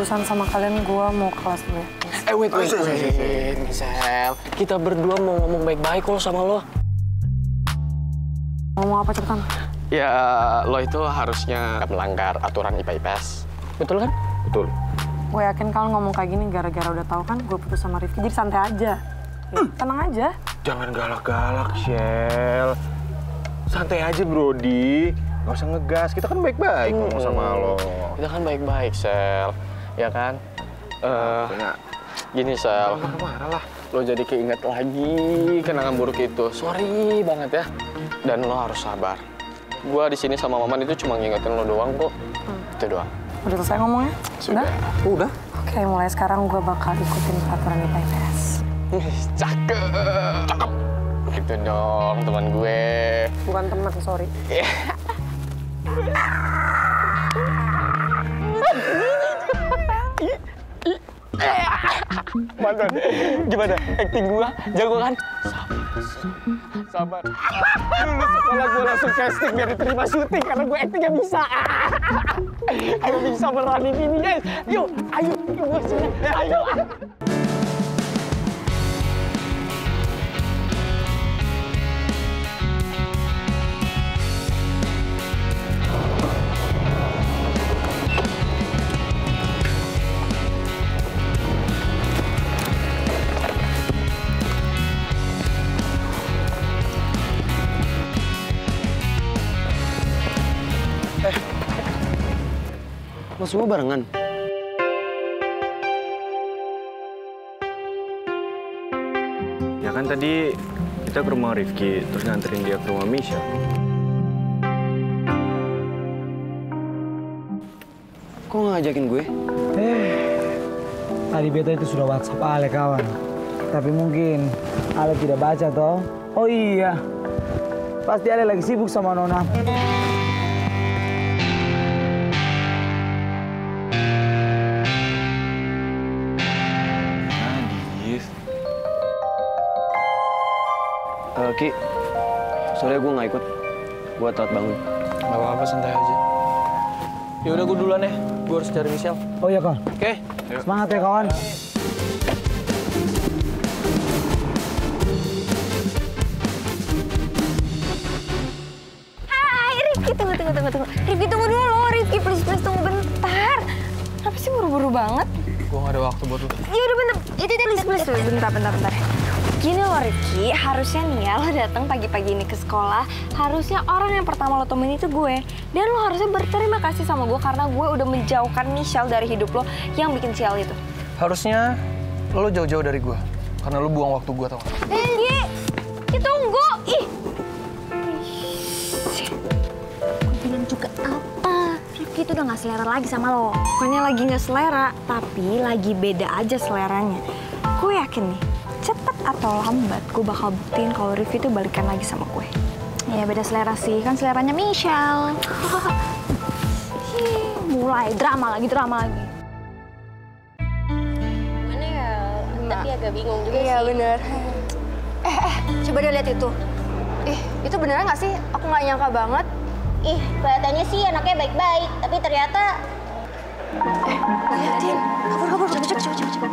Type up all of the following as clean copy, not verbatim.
berurusan sama kalian, gue mau kelas dulu. Wait, Michelle. Kita berdua mau ngomong baik-baik kok sama lo. Ngomong apa cepetan? Ya, lo itu harusnya melanggar aturan IPA-IPS. Betul kan? Betul. Gue yakin kalian ngomong kayak gini gara-gara udah tahu kan gue putus sama Rifki, jadi santai aja. Ya, tenang aja. Jangan galak-galak, Shell. Santai aja, Brody. Gak usah ngegas, kita kan baik-baik ngomong sama lo. Kita kan baik-baik, Sel. Ya kan? Gini, Sel. Marah lah. Lo jadi keinget lagi kenangan buruk itu. Sorry banget ya. Dan lo harus sabar. Gua di sini sama Maman itu cuma ngingetin lo doang kok. Itu doang. Udah selesai ngomongnya? Sudah. Udah. Oke, mulai sekarang gue bakal ikutin peraturan IPA-IPS. Cakep. Cakep. Itu dong teman gue. Bukan teman, sorry. Mantan, gimana? Acting gua jago kan? Sabar. Dulu sekolah gua langsung casting biar diterima syuting karena gua actingnya bisa. Ayo bisa meranin ini guys. Yuk, ayo gua sini. Ayo. Lo semua barengan? Ya kan tadi kita ke rumah Rifki, terus nganterin dia ke rumah Michelle. Kok nggak ngajakin gue? Tadi beta itu sudah WhatsApp Ale kawan. Tapi mungkin Ale tidak baca toh. Oh iya, pasti Ale lagi sibuk sama Nona. Ki, sore gue nggak ikut. Gue telat bangun. Gak apa-apa, santai aja. Ya udah gue duluan ya. Gue harus cari Michelle. Oh iya kawan. Oke. Semangat ya kawan. Hai, Rifki, tunggu. Rifki, tunggu dulu. Rifki, please, tunggu bentar. Kenapa sih buru-buru banget? Gue gak ada waktu buat lu. Ya udah bentar. Please, bentar. Gini loh Rifki, harusnya nih ya lo datang pagi-pagi ini ke sekolah. Harusnya orang yang pertama lo temuin itu gue. Dan lo harusnya berterima kasih sama gue karena gue udah menjauhkan Michelle dari hidup lo yang bikin sial itu. Harusnya lo jauh-jauh dari gue. Karena lo buang waktu gue, tau gak? Tunggu! Ih! Gue bilang juga apa? Rifki itu udah gak selera lagi sama lo. Pokoknya lagi gak selera, tapi lagi beda aja seleranya. Gue yakin nih, cepet atau lambat gue bakal buktiin kalau Rifki itu balikan lagi sama gue. Ya beda selera sih, kan seleranya Michelle. Mulai drama lagi. Gimana ya? Tapi agak bingung juga sih. Iya bener. Coba deh lihat itu. Itu beneran nggak sih? Aku nggak nyangka banget. Kelihatannya sih anaknya baik-baik, tapi ternyata... Liatin. Kabur. Coba.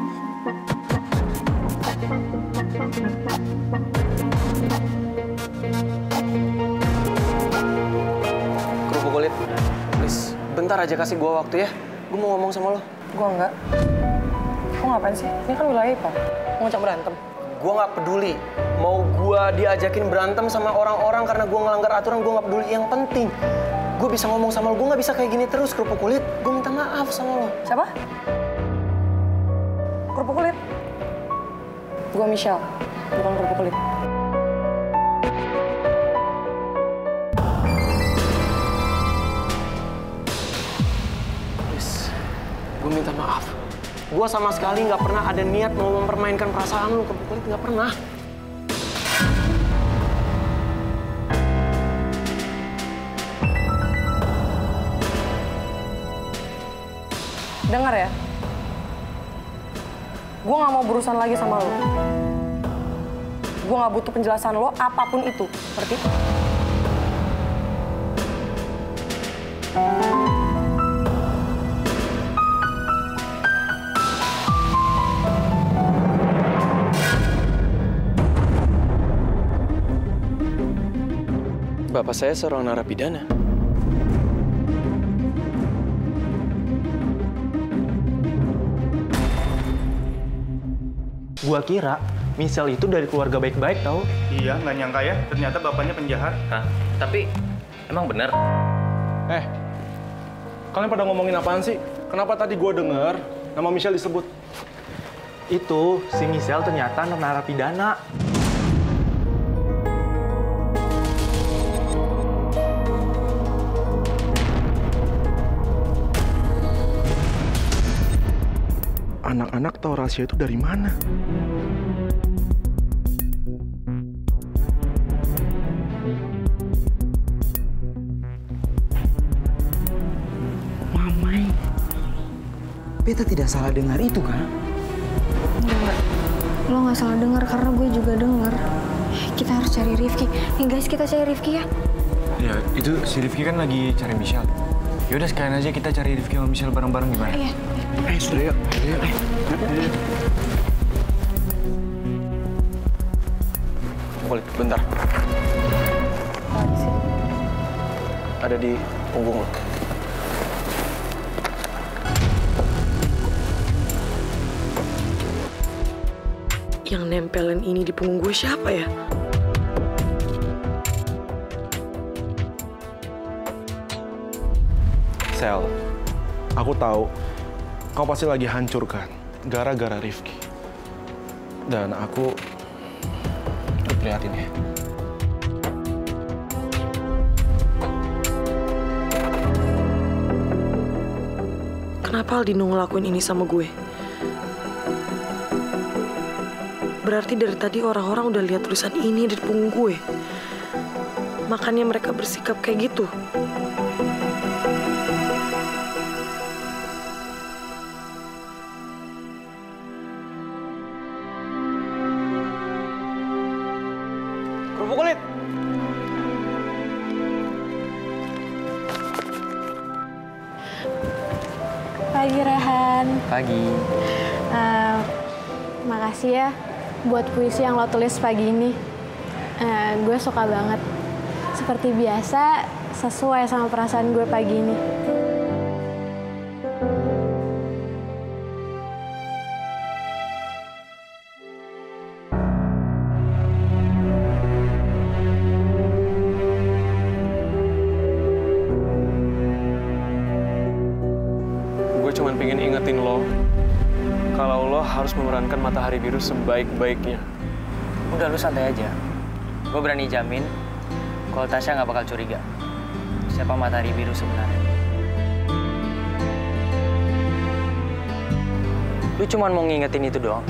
Kerupuk kulit, please, bentar aja kasih gue waktu ya. Gue mau ngomong sama lo. Gue enggak. Kok ngapain sih? Ini kan wilayah IPA. Mau ngajak berantem. Gue nggak peduli. Mau gue diajakin berantem sama orang-orang karena gue ngelanggar aturan, gue nggak peduli. Yang penting, gue bisa ngomong sama lo. Gue nggak bisa kayak gini terus, kerupuk kulit. Gue minta maaf sama lo. Siapa? Kerupuk kulit. Gue Michelle, bukan kerupuk kulit. Please, gue minta maaf. Gue sama sekali nggak pernah ada niat mau mempermainkan perasaan lo, kerupuk kulit, nggak pernah. Dengar ya, gue nggak mau berurusan lagi sama lo. Gue nggak butuh penjelasan lo apapun itu, ngerti? Bapak saya seorang narapidana. Gua kira Michelle itu dari keluarga baik-baik tau. Iya, nggak nyangka ya. Ternyata bapaknya penjahat. Hah? Tapi emang bener? Kalian pada ngomongin apaan sih? Kenapa tadi gue denger nama Michelle disebut? Itu si Michelle ternyata narapidana. Anak-anak tahu rahasia itu dari mana? Mamai, beta tidak salah dengar itu kan? Enggak, lo nggak salah dengar karena gue juga dengar. Kita harus cari Rifki. Nih guys, kita cari Rifki ya. Ya, itu si Rifki kan lagi cari Michelle. Yaudah sekalian aja kita cari Rifki sama Michelle bareng-bareng gimana? Iya. Sudah yuk. Boleh, bentar. Ada di punggung lo. Yang nempelin ini di punggung gue siapa ya? Sel, aku tahu kau pasti lagi hancur kan, gara-gara Rifki. Dan aku prihatin ya. Kenapa Aldino ngelakuin ini sama gue? Berarti dari tadi orang-orang udah lihat tulisan ini di punggung gue. Makanya mereka bersikap kayak gitu. Kerupuk kulit. Pagi Rehan. Pagi. Makasih ya buat puisi yang lo tulis pagi ini. Gue suka banget. Seperti biasa, sesuai sama perasaan gue pagi ini. Gue cuma pengen ingetin lo kalau lo harus memerankan Matahari Biru sebaik-baiknya. Udah, lu santai aja. Gue berani jamin kalau Tasya nggak bakal curiga siapa Matahari Biru sebenarnya. Lu cuma mau ngingetin itu doang.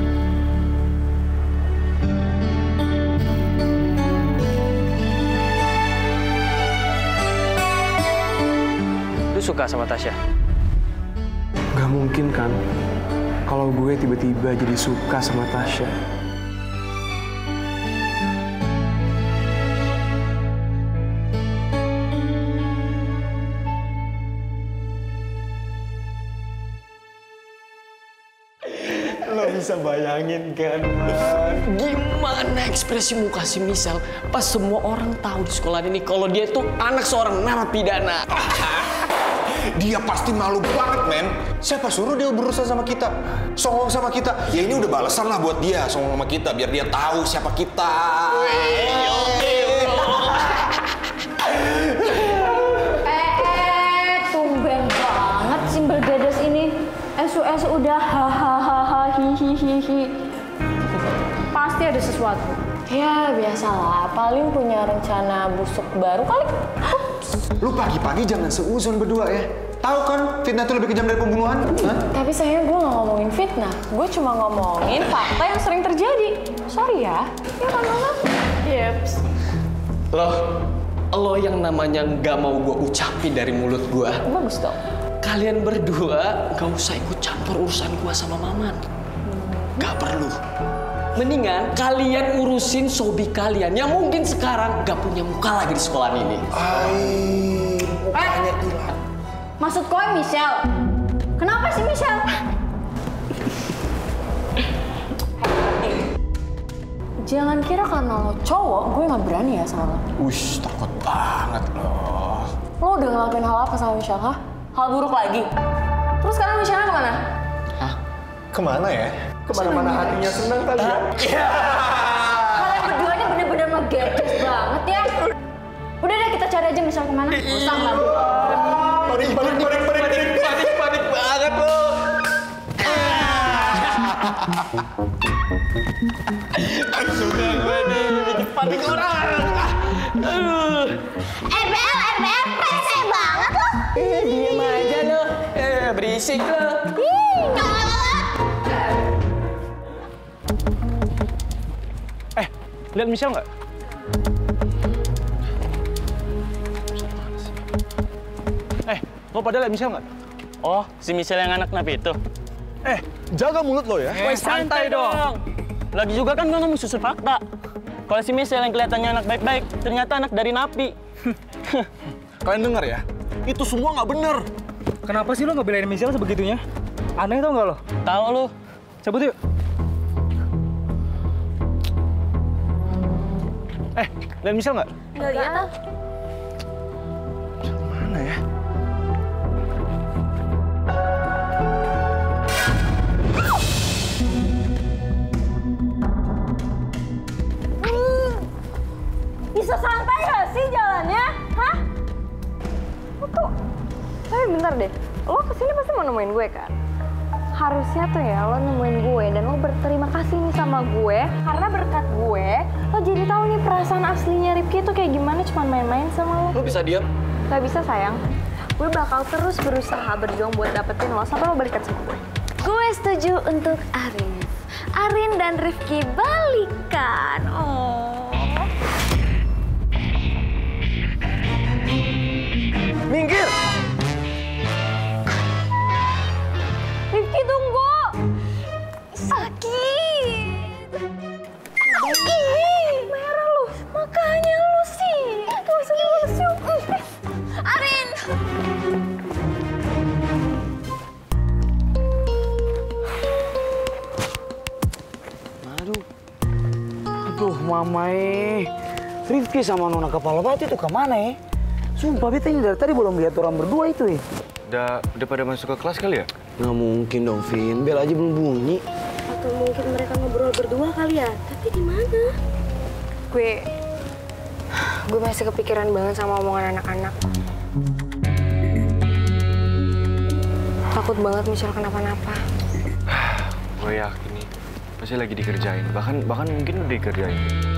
Lu suka sama Tasya? Gak mungkin kan kalau gue tiba-tiba jadi suka sama Tasya. Lo bisa bayangin kan, Man? Gimana ekspresi muka si Michelle pas semua orang tahu di sekolah ini kalau dia itu anak seorang narapidana. Dia pasti malu banget, men. Siapa suruh dia berurusan sama kita? Songong sama kita. Ya ini udah balasan lah buat dia, songong sama kita. Biar dia tahu siapa kita. Tumben banget si bergadas ini. SUS udah hahaha hihihihi. Pasti ada sesuatu. Ya biasalah, paling punya rencana busuk baru kali. Lu pagi-pagi jangan seuzon berdua ya. Tahu kan fitnah itu lebih kejam dari pembunuhan? Hah? Tapi sayangnya gue gak ngomongin fitnah. Gue cuma ngomongin fakta yang sering terjadi. Sorry ya. Ya kan, Mama? Yeps. Lo yang namanya nggak mau gue ucapin dari mulut gue. Bagus dong. Kalian berdua gak usah ikut campur urusan gue sama Maman. Gak perlu. Mendingan kalian urusin sobi kalian yang mungkin sekarang gak punya muka lagi di sekolah ini. Mukanya hilang. Maksud kau Michelle? Kenapa sih Michelle? Jangan kira karena lo cowok, gue nggak berani ya sama lo. Ush, takut banget loh. Lo udah ngelakuin hal apa sama Michelle, ha? Hal buruk lagi? Terus sekarang Michelle kemana? Hah? Kemana ya? Kemana-mana hatinya senang kali ya? Kalian berdua ini bener-bener ngegetes banget ya. Udah deh, kita cari aja Michelle kemana. Usah nggak? Panik banget lo. Aku suka gue nih, bikin panik orang. RBL, rese banget lo. Diam aja lo. Berisik lo. Lihat Michelle nggak? Lo pada lihat Michelle nggak? Oh, si Michelle yang anak napi itu? Jaga mulut lo ya. Santai dong. Lagi juga kan gue ngomong susun fakta. Kalau si Michelle yang kelihatannya anak baik-baik, ternyata anak dari napi. Kalian dengar ya? Itu semua nggak bener. Kenapa sih lo ngebelain Michelle sebegitunya? Aneh tau nggak lo? Tahu lo. Cabut yuk. Lihat Michelle nggak? Nggak lihat. Mana ya? Bisa santai gak sih jalannya? Hah? Lo tuh... Tapi bentar deh, lo kesini pasti mau nemuin gue kan? Harusnya tuh ya lo nemuin gue dan lo berterima kasih nih sama gue. Karena berkat gue, lo jadi tahu nih perasaan aslinya Rifki tuh kayak gimana cuman main-main sama lo. Lo bisa diam? Gak bisa sayang. Gue bakal terus berusaha berjuang buat dapetin lo sampai lo balikan sama gue. Gue setuju untuk Arin dan Rifki balikan. Oh. Minggir! Rifki tunggu! Sakit! Ih, merah lu! Makanya lu sih! Gak usah dilusuh! Arin! Aduh, mamae. Rifki sama Nona Kepala Batu itu kemana ya? Sumpah, beta ini dari tadi belum lihat orang berdua itu ya. Udah pada masuk ke kelas kali ya? Nggak mungkin dong, Vin. Bel aja belum bunyi. Atau mungkin mereka ngobrol berdua kali ya? Tapi di mana? Gue masih kepikiran banget sama omongan anak-anak. Takut banget Michelle kenapa-napa. Gue yakin nih, pasti lagi dikerjain. Bahkan mungkin udah dikerjain.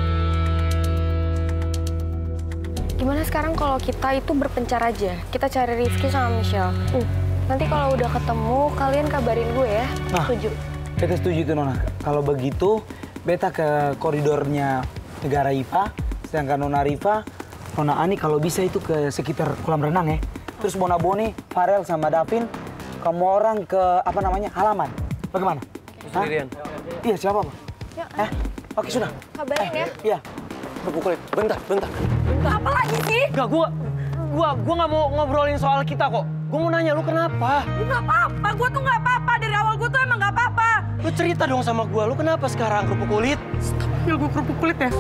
Gimana sekarang kalau kita itu berpencar aja? Kita cari Rifki sama Michelle. Nanti kalau udah ketemu, kalian kabarin gue ya. Setuju? Beta setuju tuh, Nona. Kalau begitu, beta ke koridornya negara IPA, sedangkan Nona Rifa, Nona Ani kalau bisa itu ke sekitar kolam renang ya. Terus Bona Boni, Farel sama Davin, kamu orang ke halaman. Bagaimana? Sendirian? Iya, siapa Pak? Ya. Oke, sudah. Kabarin ya. Iya. Kerupuk kulit. Bentar. Apa lagi sih? Gak, gua nggak mau ngobrolin soal kita kok. Gue mau nanya lu kenapa? Nggak apa-apa, gue tuh nggak apa-apa. Dari awal gue tuh emang nggak apa-apa. Lu cerita dong sama gue, lu kenapa sekarang kerupuk kulit? Stop panggil gue kerupuk kulit ya.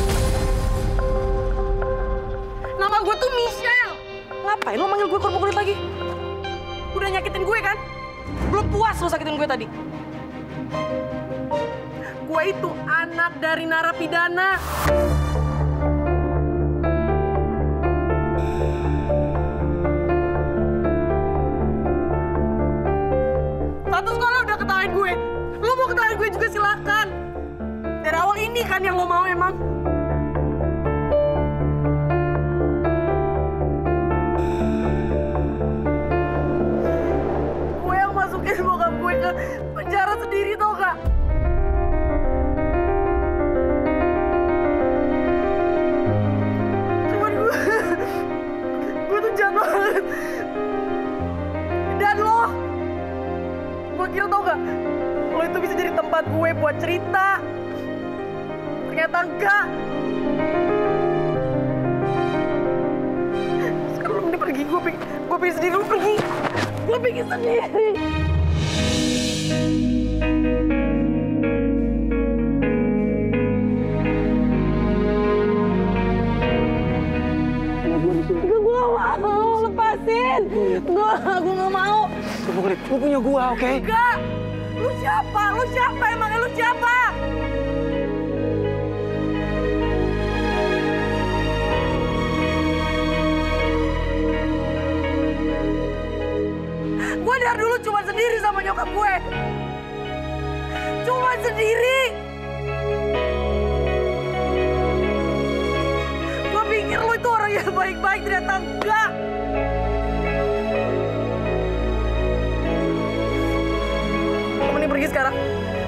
Nama gue tuh Michelle. Ngapain lo manggil gue kerupuk kulit lagi? Udah nyakitin gue kan? Belum puas lo sakitin gue tadi. Gue itu anak dari narapidana. Satu sekolah udah ketawain gue. Lo mau ketawain gue juga silakan. Dari awal ini kan yang lo mau emang. Gue yang masukin bokap gue ke penjara sendiri tau gak? Cuman gue tuh jahat banget. Dan lo, gue kira tau gak, lo itu bisa jadi tempat gue buat cerita. Ternyata enggak. Sekarang lo mending pergi, gue pengen sendiri, lo pergi. Gue pengen sendiri. Lu punya gua, oke? Enggak! Lu siapa? Lu siapa emangnya? Lu siapa? Gue dari dulu cuma sendiri sama nyokap gue. Cuma sendiri. Gue pikir lu itu orang yang baik-baik, ternyata enggak. Kamu mending pergi sekarang.